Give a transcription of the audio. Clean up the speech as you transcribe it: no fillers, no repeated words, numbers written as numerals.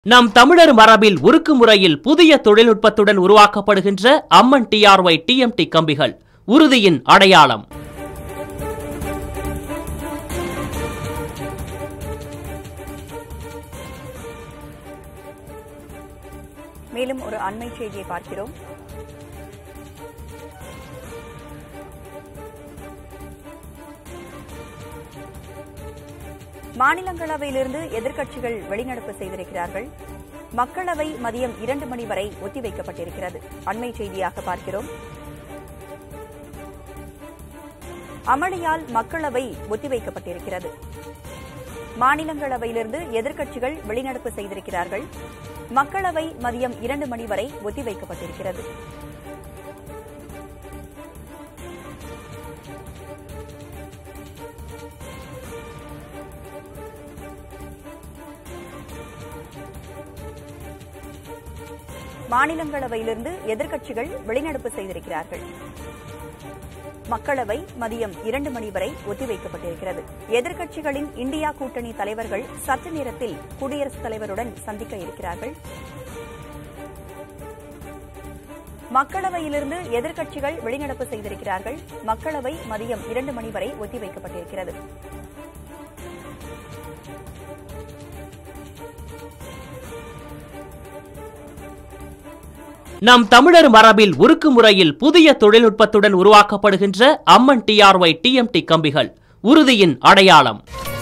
நம் தமிழர் மரபில் உருக்கு முறையில் புதிய தொழில்நுட்பத்துடன் உருவாக்கப்படுகின்ற அம்மன் TRY TMT கம்பிகள் உறுதியின் அடையாளம். மேலும் ஒரு அண்மை செய்தியை பார்க்கிறோம். மாநிலங்களவையிலிருந்து எதிர்க்கட்சிகள் வெளிநடப்பு செய்திருக்கிறார்கள். மக்களவை மதியம் 2 மணி வரை ஒத்திவைக்கப்பட்டிருக்கிறது. அண்மை செய்தியாக பார்க்கிறோம். அமளியால் மக்களவை ஒத்திவைக்கப்பட்டிருக்கிறது. மாநிலங்களவையிலிருந்து எதிர்க்கட்சிகள் வெளிநடப்பு செய்திருக்கிறார்கள். மக்களவை மதியம் 2 மணி வரை ஒத்திவைக்கப்பட்டிருக்கிறது. மாநிலங்களவையிலிருந்து எதிர்க்கட்சிகள் வெளிநடப்பு செய்திருக்கிறார்கள். மக்களவை மதியம் 2 மணி வரை ஒத்திவைக்கப்பட்டிருக்கிறது. எதிர்க்கட்சிகளின் இந்தியா கூட்டணி தலைவர்கள் சற்று நேரத்தில் குடியரசுத் தலைவருடன் சந்திக்க இருக்கிறார்கள். மக்களவையிலிருந்து எதிர்க்கட்சிகள் வெளிநடப்பு செய்திருக்கிறார்கள். மக்களவை மதியம் 2 மணி வரை ஒத்திவைக்கப்பட்டிருக்கிறது. நம் தமிழர் மரபில் உருக்கு முறையில் புதிய தொழில்நுட்பத்துடன் உருவாக்கப்படுகின்ற அம்மன் TRY TMT கம்பிகள் உறுதியின் அடையாளம்.